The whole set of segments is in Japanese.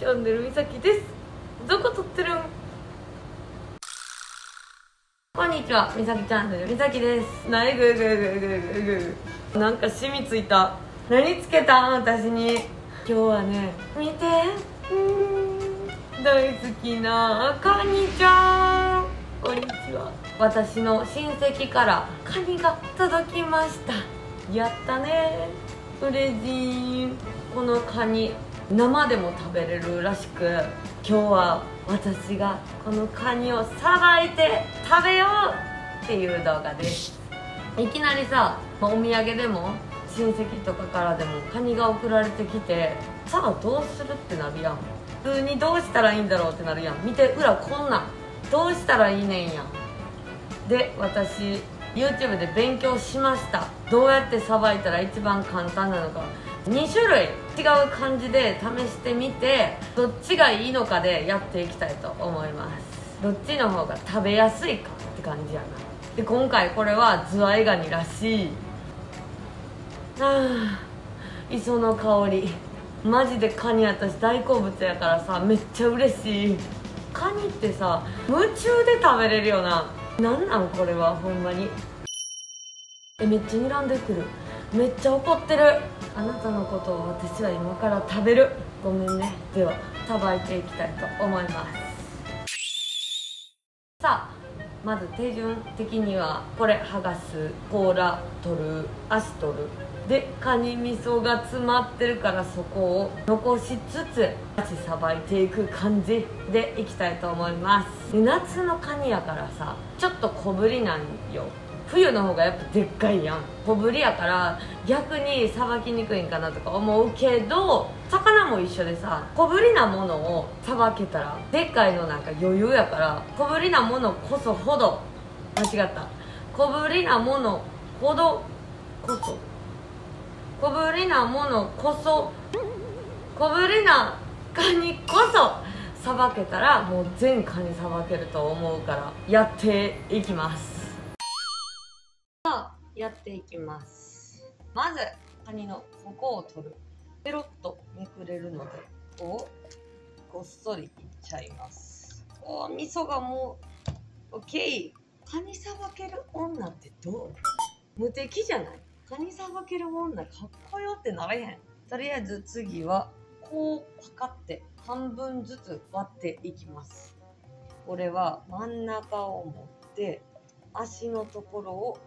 ャンネルみさきです。どこ撮ってるん？こんにちは、みさきチャンネルみさきです。なにぐぐぐぐぐぐ、なんか染みついた。何つけたん私に。今日はね、見て、大好きなカニちゃん。こんにちは。私の親戚からカニが届きました。やったね、嬉しい。このカニ生でも食べれるらしく、今日は私がこのカニをさばいて食べようっていう動画です。いきなりさ、お土産でも親戚とかからでもカニが送られてきて、さあどうするってなるやん。普通にどうしたらいいんだろうってなるやん。見て、裏こんなんどうしたらいいねんやん。で、私 YouTube で勉強しました。どうやってさばいたら一番簡単なのか、2種類違う感じで試してみて、どっちがいいのかでやっていきたいと思います。どっちの方が食べやすいかって感じやな。で、今回これはズワイガニらしい。磯の香り、マジでカニ私大好物やからさ、めっちゃ嬉しい。カニってさ、夢中で食べれるよな。なんなんこれはほんまに。めっちゃ睨んでくる。めっちゃ怒ってる。あなたのことを私は今から食べる。ごめんね。ではさばいていきたいと思います。さあ、まず手順的にはこれ剥がす、甲羅取る、足取るで、カニ味噌が詰まってるからそこを残しつつ足さばいていく感じでいきたいと思います。で、夏のカニやからさ、ちょっと小ぶりなんよ。冬の方がやっぱでっかいやん。小ぶりやから逆にさばきにくいんかなとか思うけど、魚も一緒でさ、小ぶりなものをさばけたらでっかいのなんか余裕やから、小ぶりなものこそほど、間違った、小ぶりなものほどこそ、小ぶりなものこそ、小ぶりなカニこそさばけたら、もう全カニさばけると思うからやっていきます。やっていきます。まずカニの底を取る。ペロッとめくれるのでこうごっそりいっちゃいます。お、味噌がもう OK。 カニさばける女ってどう？無敵じゃない？カニさばける女かっこよってなれへん？とりあえず次はこうパカって半分ずつ割っていきます。これは真ん中を持って足のところを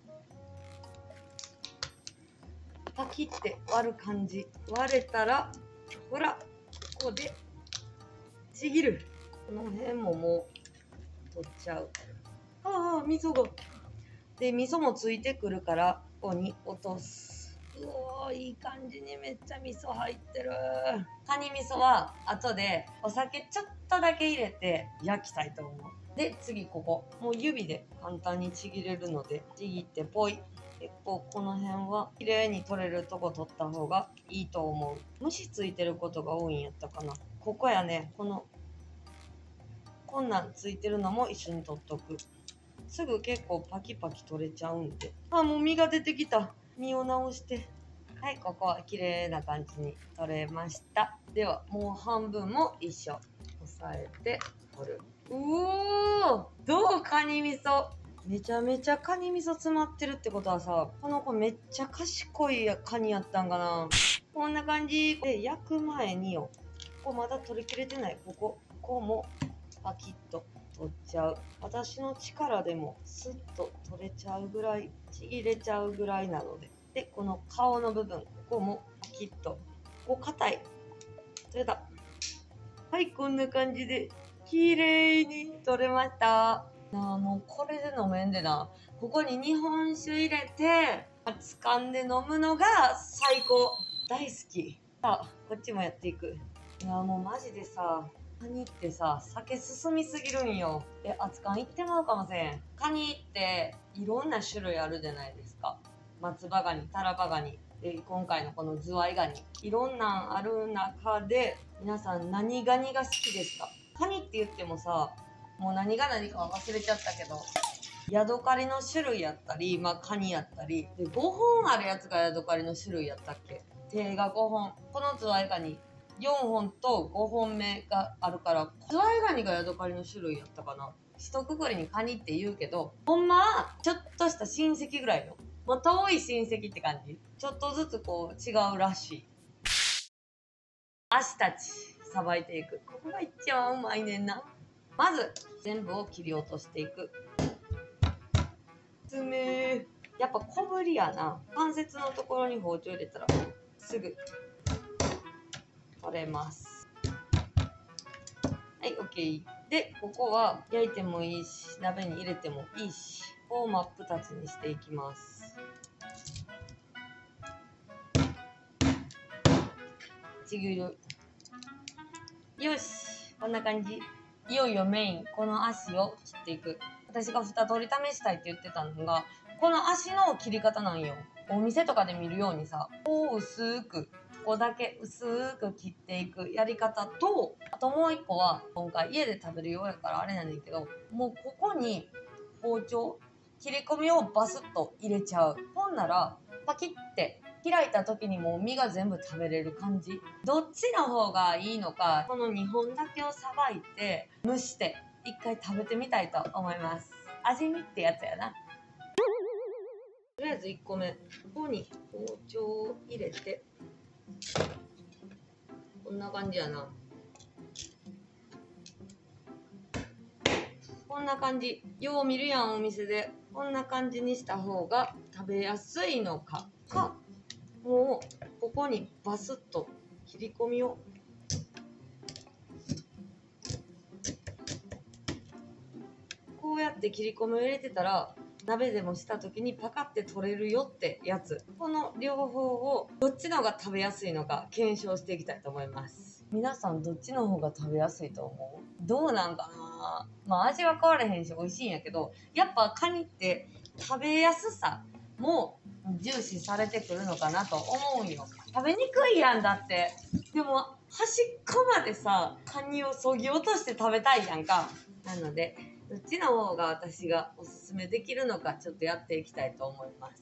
パキって割る感じ。割れたらほら、ここでちぎる。この辺ももう取っちゃう。味噌が。で、味噌もついてくるからここに落とす。うおー、いい感じにめっちゃ味噌入ってる。カニ味噌は後でお酒ちょっとだけ入れて焼きたいと思う。で、次ここもう指で簡単にちぎれるのでちぎってポイ。結構この辺は綺麗に取れるとこ取った方がいいと思う。虫ついてることが多いんやったかな。ここやね、こんなんついてるのも一緒に取っとく。すぐ結構パキパキ取れちゃうんで。もう身が出てきた。身を直して、はい、ここは綺麗な感じに取れました。ではもう半分も一緒押さえて取る。うおー、どう？カニ味噌めちゃめちゃカニ味噌詰まってるってことはさ、この子めっちゃ賢いカニやったんかな。こんな感じで焼く前によ、ここまだ取り切れてない、ここもパキッと取っちゃう。私の力でもスッと取れちゃうぐらい、ちぎれちゃうぐらいなので。で、この顔の部分、ここもパキッと。ここ硬い。取れた。はい、こんな感じで綺麗に取れました。もうこれで飲めんでな。ここに日本酒入れて掴んで飲むのが最高。大好き。さあ、こっちもやっていく。もうマジでさ、カニってさ、酒進みすぎるんよ。熱燗いってまうかもしれん。カニっていろんな種類あるじゃないですか。松葉ガニ、タラバガニで、今回のこのズワイガニ、いろんなんある中で皆さん何ガニが好きですか？カニって言ってもさ、もう何が何か忘れちゃったけど、ヤドカリの種類やったり、カニやったりで、5本あるやつがヤドカリの種類やったっけ？手が5本。このズワイガニ 4本と5本目があるから、ズワイガニがヤドカリの種類やったかな。一括りにカニって言うけど、ほんまはちょっとした親戚ぐらいの、もう遠い親戚って感じ。ちょっとずつこう違うらしい。足たちさばいていく。ここが一番うまいねんな。まず全部を切り落としていく。爪やっぱ小ぶりやな。関節のところに包丁入れたらすぐ取れます。はい、OK。で、ここは焼いてもいいし、鍋に入れてもいいし、こう真っ二つにしていきます。ちぎる。よし、こんな感じ。いよいよメイン、この足を切っていく。私が2通り試したいって言ってたのが、この足の切り方なんよ。お店とかで見るようにさ、こう薄く、ここだけ薄く切っていくやり方と、あともう一個は、今回家で食べるようやからあれなんだけど、もうここに包丁、切り込みをバスッと入れちゃう。ほんなら、パキって開いた時にもう身が全部食べれる感じ。どっちの方がいいのか、この2本だけをさばいて蒸して一回食べてみたいと思います。味見ってやつやな。とりあえず1個目、ここに包丁を入れて、こんな感じやな。こんな感じ。よう見るやん、お店で。こんな感じにした方が食べやすいのか、もうここにバスッと切り込みをこうやって切り込みを入れてたら鍋でもした時にパカって取れるよってやつ。この両方をどっちの方が食べやすいのか検証していきたいと思います。皆さんどっちの方が食べやすいと思う？どうなんかな。まあ味は変わらへんし美味しいんやけど、やっぱカニって食べやすさも重視されてくるのかなと思うんよ。食べにくいやんだって。でも端っこまでさ、カニをそぎ落として食べたいやんか。なのでどっちの方が私がおすすめできるのかちょっとやっていきたいと思います。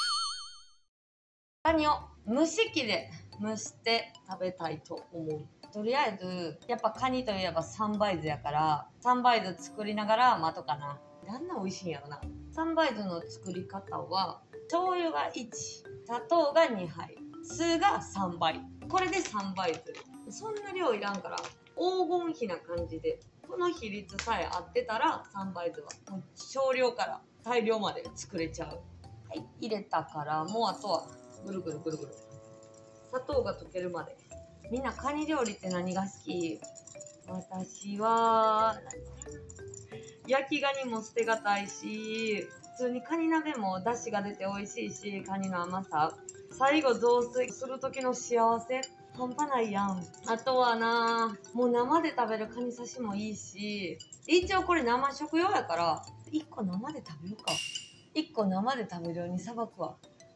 カニを蒸し器で蒸して食べたいと思う。とりあえずやっぱカニといえばサンバイズやから、サンバイズ作りながら待とうかな。なんなん美味しいんやろな。サンバイズの作り方は醤油が1、砂糖が2杯、酢が3倍。これで3バイズ。そんな量いらんから黄金比な感じで、この比率さえ合ってたら3バイズはもう少量から大量まで作れちゃう。はい、入れたからもうあとはぐるぐるぐるぐる砂糖が溶けるまで。みんなカニ料理って何が好き？私は焼きガニも捨てがたいし、普通にカニ鍋も出汁が出て美味しいし、カニの甘さ、最後雑炊する時の幸せ半端ないやん。あとはな、もう生で食べるカニ刺しもいいし、一応これ生食用やから1個生で食べようか。1個生で食べるようにさばくわ。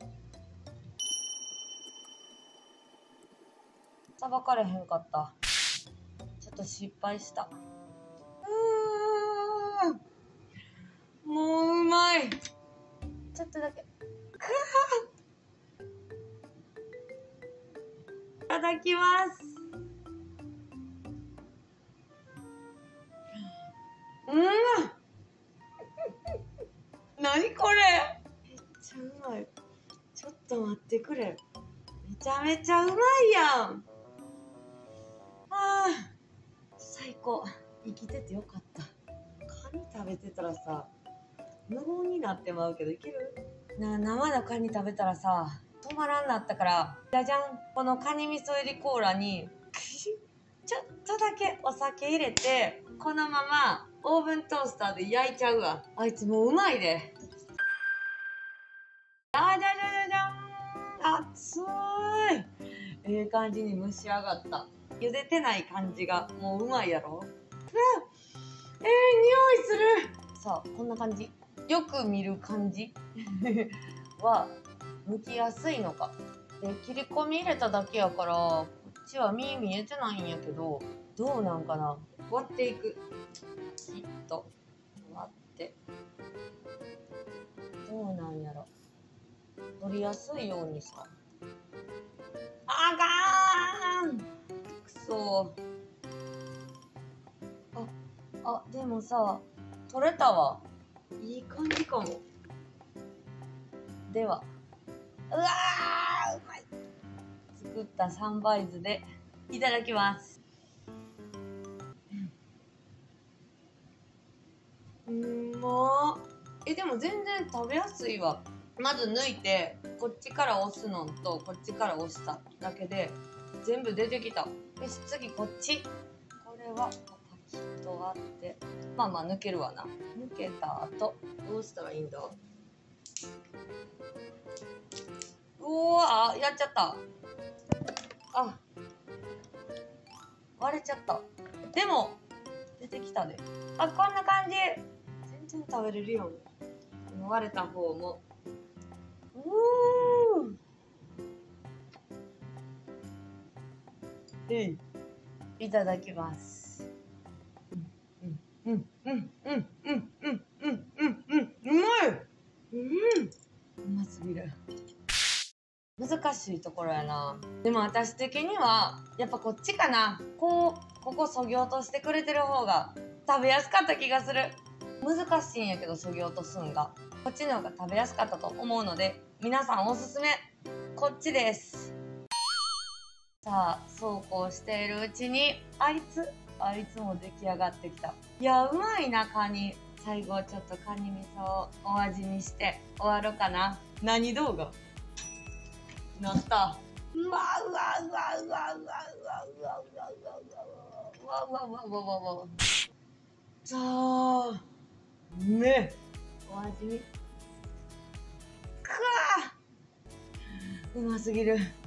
さばかれへんかった。ちょっと失敗した。もううまい。ちょっとだけ。いただきます。何これ。めっちゃうまい。ちょっと待ってくれ。めちゃめちゃうまいやん。最高。生きててよかった。カニ食べてたらさ、無言になってまうけどいける？生のカニ食べたらさ、止まらんなったから、じゃじゃん。このカニ味噌入りコーラにちょっとだけお酒入れて、このままオーブントースターで焼いちゃうわ。あいつもううまいで。じゃじゃじゃじゃん。熱い。感じに蒸し上がった。茹でてない感じがもううまいやろ。匂いする。さあ、こんな感じ。よく見る感じは剥きやすいのか。で、切り込み入れただけやから、こっちは見えてないんやけど、どうなんかな。割っていく。きっと割って。どうなんやろ。取りやすいようにさ。 あかん。くそ。でもさ、取れたわ。いい感じかも。では、うわー、うまい。作った三杯酢でいただきます。まっ。でも全然食べやすいわ。まず抜いて、こっちから押すのとこっちから押しただけで全部出てきた。よし、次こっち。これはパキッと割って、まあ抜けるわな。抜けた後どうしたらいいんだ。うわー、やっちゃった。割れちゃった。でも出てきたで。こんな感じ。全然食べれるよ。割れた方も。いただきます。うまい。うますぎる。難しいところやな。でも私的にはやっぱこっちかな。ここそぎ落としてくれてる方が食べやすかった気がする。難しいんやけど、そぎ落とすんがこっちの方が食べやすかったと思うので、皆さんおすすめこっちです。さあ、そうこうしているうちにあいつも出来上がってきた。いや、うまいな、カニ。最後ちょっとカニ味噌をお味にして終わろうかな。何動画なった。うわうわうわうわうわうわうわうわうわうわうわうわうわうわうわうわうわ。さあね、お味見。くわー、うますぎる。